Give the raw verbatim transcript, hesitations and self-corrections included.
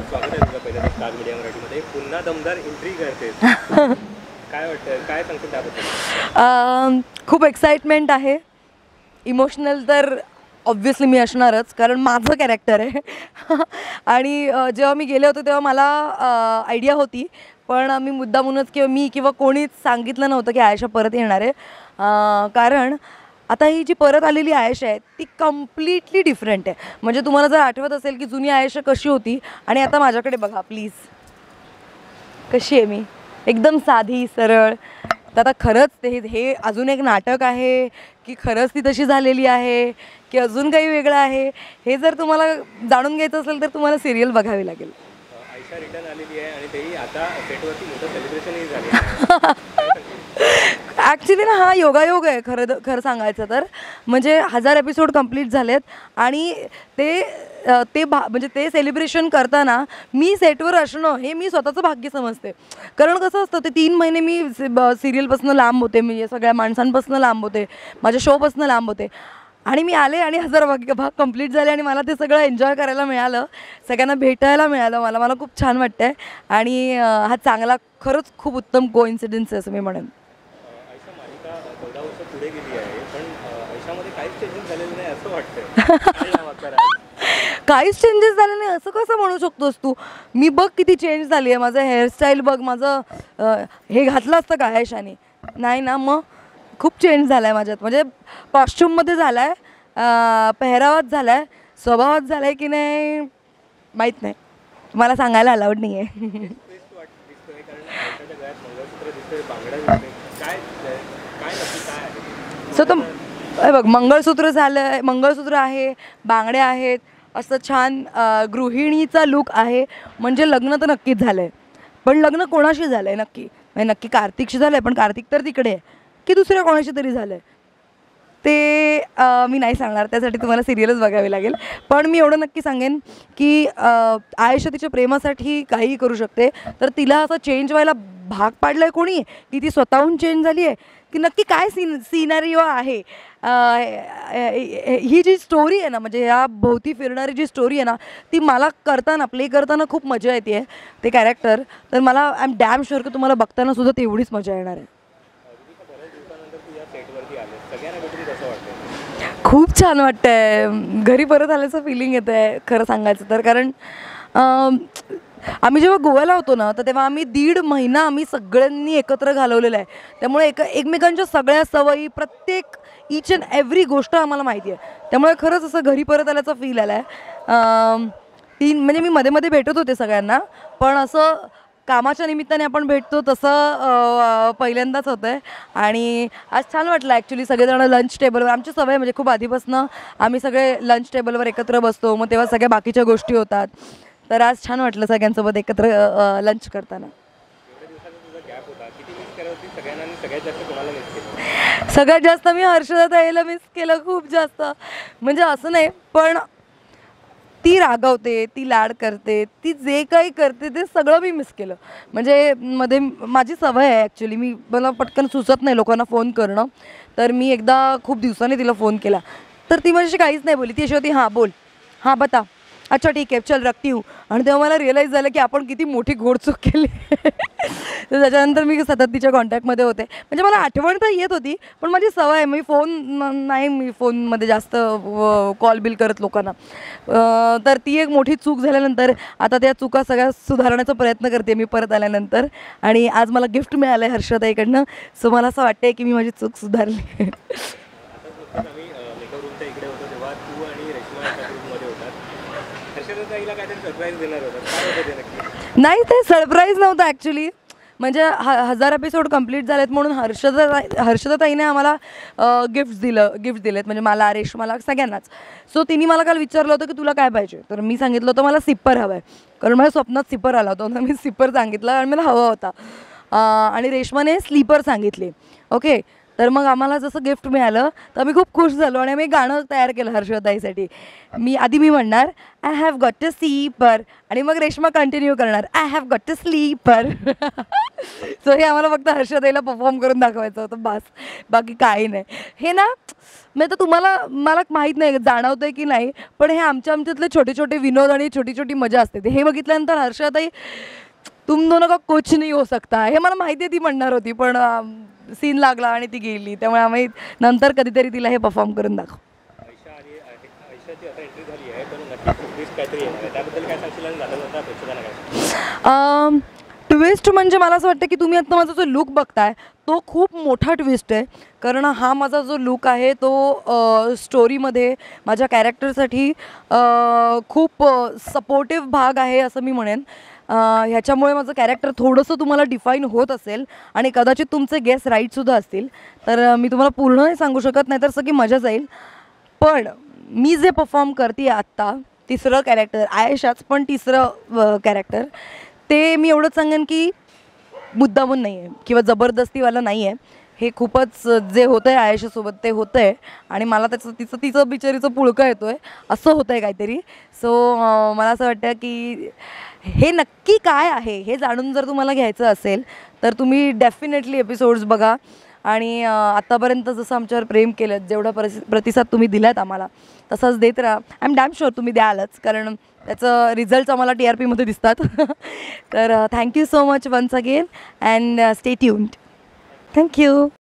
स्वागत आहे तुझं पहिल्यांदा स्टार मीडिया मराठीमध्ये. पुन्हा दमदार एंट्री करतेस. काय वाटतं, काय सांगशील त्याबद्दल? खूप एक्साइटमेंट आहे. इमोशनल तर ऑब्व्हियसली मी असणारच, कारण माझं कॅरेक्टर आहे. आणि जेव्हा मी गेले होते तेव्हा मला आयडिया होती, पण मी मुद्दामूनच किंवा मी किंवा कोणीच सांगितलं नव्हतं की आयशा परत येणार आहे. कारण आता ही जी परत आलेली आयशा आहे ती कम्प्लिटली डिफरंट आहे. म्हणजे तुम्हाला जर आठवत असेल की जुनी आयशा कशी होती आणि आता माझ्याकडे बघा प्लीज, कशी आहे मी, एकदम साधी सरळ. तर आता खरंच ते हे अजून एक नाटक आहे की खरंच ती तशी झालेली आहे की अजून काही वेगळं आहे, हे जर तुम्हाला जाणून घ्यायचं असेल तर तुम्हाला सिरियल बघावी लागेल. आयशा रिटर्न आलेली आहे आणि तेही आता सेटवरती मोठं सेलिब्रेशनही झाले आहे. ॲक्च्युली ना हा योगायोग आहे खरं खरं सांगायचं तर. म्हणजे हजार एपिसोड कंप्लीट झालेत आणि ते ते भा म्हणजे ते सेलिब्रेशन करताना मी सेटवर असणं हे मी स्वतःचं भाग्य समजते. कारण कसं असतं, ते तीन महिने मी सिरियलपासून लांब होते, मी सगळ्या माणसांपासून लांब होते, माझ्या शोपासून लांब होते आणि मी आले आणि हजार भाग भाग कंप्लीट झाले आणि मला ते सगळं एन्जॉय करायला मिळालं, सगळ्यांना भेटायला मिळालं. मला मला खूप छान वाटतं आहे आणि हा चांगला खरंच खूप उत्तम कोइन्सिडन्स आहे असं मी म्हणेन. आयशा मालिका चौदा वर्ष पुढे गेली आहे, पण आयशामध्ये काहीच चेंजेस झालेले नाही असं वाटतं. काहीच चेंजेस झाले नाही असं कसं म्हणू शकतोस तू? मी बघ किती चेंज झाली आहे. माझं हेअरस्टाईल बघ, माझं हे घातलं असतं का आयशाने? नाही ना. मग खूप चेंज झाला आहे माझ्यात. म्हणजे कॉस्ट्युममध्ये झाला आहे, पेहरावात झाला आहे, स्वभावात झाला आहे की नाही माहीत नाही, मला सांगायला अलाउड नाही आहे. सो तर बघ, मंगळसूत्र झालं आहे, मंगळसूत्र आहे, बांगड्या आहेत, असं छान गृहिणीचा लूक आहे. म्हणजे लग्न तर नक्कीच झालं आहे, पण लग्न कोणाशी झालं आहे नक्की? म्हणजे नक्की कार्तिकशी झालं आहे, पण कार्तिक तर तिकडे आहे की दुसऱ्या कोणाशी तरी झालं आहे ते मी नाही सांगणार, त्यासाठी तुम्हाला सिरियलच बघावी लागेल. पण मी एवढं नक्की सांगेन की आयशा तिच्या प्रेमासाठी काहीही करू शकते. तर तिला असं चेंज व्हायला भाग पाडलं आहे कोणी की ती स्वतःहून चेंज झाली आहे की नक्की काय सीन सिनारिओ आहे? ही जी स्टोरी आहे ना, म्हणजे ह्या भोवती फिरणारी जी स्टोरी आहे ना, ती मला करताना प्ले करताना खूप मजा येते आहे ते कॅरेक्टर. तर मला आय एम डॅम शुअर की तुम्हाला बघताना सुद्धा तेवढीच मजा येणार आहे. खूप छान वाटतं आहे, घरी परत आल्याचं फिलिंग येतं आहे खरं सांगायचं तर. कारण आम्ही जेव्हा गोव्याला होतो ना, तर तेव्हा आम्ही दीड महिना आम्ही सगळ्यांनी एकत्र घालवलेला आहे. त्यामुळे एक एकमेकांच्या सगळ्या सवयी, प्रत्येक ईच अँड एव्हरी गोष्ट आम्हाला माहिती आहे. त्यामुळे खरंच असं घरी परत आल्याचा फील आला आहे. तीन म्हणजे मी मध्ये मध्ये भेटत होते सगळ्यांना, पण असं कामाच्या निमित्ताने आपण भेटतो तसं पहिल्यांदाच होतं आहे. आणि आज छान वाटलं ॲक्च्युली. सगळेजण लंच टेबलवर, आमची सवय म्हणजे खूप आधीपासून आम्ही सगळे लंच टेबलवर एकत्र बसतो, मग तेव्हा सगळ्या बाकीच्या गोष्टी होतात. तर आज छान वाटलं सगळ्यांसोबत एकत्र लंच करताना. सगळ्यात जास्त मी हर्षदा ताईला मिस केलं, खूप जास्त. म्हणजे असं नाही, पण ती रागवते, ती लाड करते, ती जे काही करते ते सगळं मी मिस केलं. म्हणजे मध्ये माझी सवय आहे ॲक्च्युली, मी मला पटकन सुचत नाही लोकांना फोन करणं. तर मी एकदा खूप दिवसांनी तिला फोन केला, तर ती माझ्याशी काहीच नाही बोलली. ती अशी होती, हां बोल, हां बता, अच्छा ठीक आहे चल रखती हूँ. आणि तेव्हा मला रिअलाईज झालं की आपण किती मोठी घोडचूक केली. तर त्याच्यानंतर मी सतत तिच्या कॉन्टॅक्टमध्ये होते. म्हणजे मला आठवण तर येत होती, पण माझी सवय आहे, मी फोन नाही, मी फोनमध्ये जास्त कॉल बिल करत लोकांना. तर ती एक मोठी चूक झाल्यानंतर आता त्या चुका सगळ्या सुधारण्याचा प्रयत्न करते मी परत आल्यानंतर. आणि आज मला गिफ्ट मिळालं आहे हर्षदाताईकडनं, सो मला असं वाटतं आहे की मी माझी चूक सुधारली. नाही, ते सरप्राईज नव्हतं ॲक्च्युली. म्हणजे ह हजार एपिसोड कंप्लीट झालेत म्हणून हर्षदा हर्षदाताईने आम्हाला गिफ्ट दिलं गिफ्ट दिलेत, म्हणजे मला, रेशमाला, सगळ्यांनाच. सो तिने मला काल विचारलं होतं की तुला काय पाहिजे, तर मी सांगितलं होतं मला सिप्पर हवं आहे, कारण माझ्या स्वप्नात सिप्पर आला होता. मी सिप्पर सांगितलं आणि मला हवा होता. आणि रेशमाने स्लीपर सांगितले. ओके, तर मग आम्हाला जसं गिफ्ट मिळालं तर आम्ही खूप खुश झालो आणि आम्ही गाणं तयार केलं हर्षदाईसाठी. मी आधी मी म्हणणार I have got a sleeper आणि मग रेश्मा कंटिन्यू करणार I have got a sleeper. So हे आम्हाला फक्त हर्षदाईला परफॉर्म करून दाखवायचं होतं बस, बाकी काही नाही. हे ना मी तर तुम्हाला मला माहीत नाही जाणवतं आहे की नाही, पण हे आमच्या आमच्यातले छोटे छोटे विनोद आणि छोटी छोटी मजा असते. हे बघितल्यानंतर हर्षदाई तुम दोनों का कुछ नहीं हो सकता हे मला माहिती आहे ती म्हणणार होती, पण सीन लागला आणि ती गेली. त्यामुळे आम्ही नंतर कधीतरी तिला हे परफॉर्म करून दाखवू. आयशा आणि आयशाची आता एंट्री झाली आहे, पण नक्कीच ट्विस्ट काहीतरी येणार आहे. त्याबद्दल काय सांगशील आणि झालं होतं प्रेक्षकांना काय? ट्विस्ट म्हणजे मला असं वाटतं की तुम्ही आता माझा जो लुक बघताय तो खूप मोठा ट्विस्ट आहे. कारण हा माझा जो लुक आहे तो स्टोरीमध्ये माझ्या कॅरेक्टरसाठी खूप सपोर्टिव्ह भाग आहे असं मी म्हणेन. ह्याच्यामुळे माझं कॅरेक्टर थोडंसं तुम्हाला डिफाईन होत असेल आणि कदाचित तुमचे गेस राईटसुद्धा असतील. तर मी तुम्हाला पूर्ण नाही सांगू शकत, नाही तर सगळी मजा जाईल. पण मी जे परफॉर्म करते आत्ता तिसरं कॅरेक्टर आयशाच, पण तिसरं कॅरेक्टर ते मी एवढंच सांगेन की मुद्दामून नाही आहे किंवा जबरदस्तीवाला नाही आहे. हे खूपच जे होतं आहे आयशासोबत ते होतं आहे आणि मला त्याचं तिचं तिचं बिचारीचं पुळकं येतो आहे असं होतं आहे काहीतरी. सो मला असं वाटतं की हे नक्की काय आहे हे जाणून जर तुम्हाला घ्यायचं असेल तर तुम्ही डेफिनेटली एपिसोड्स बघा. आणि आत्तापर्यंत जसं आमच्यावर प्रेम केलं, जेवढा परस प्रतिसाद तुम्ही दिलात आम्हाला तसाच देत राहा. आय एम डॅम शुअर तुम्ही द्यालच, कारण त्याचं रिझल्ट्स आम्हाला टी आर पीमध्ये दिसतात. तर thank you so much once again and stay tuned. Thank you.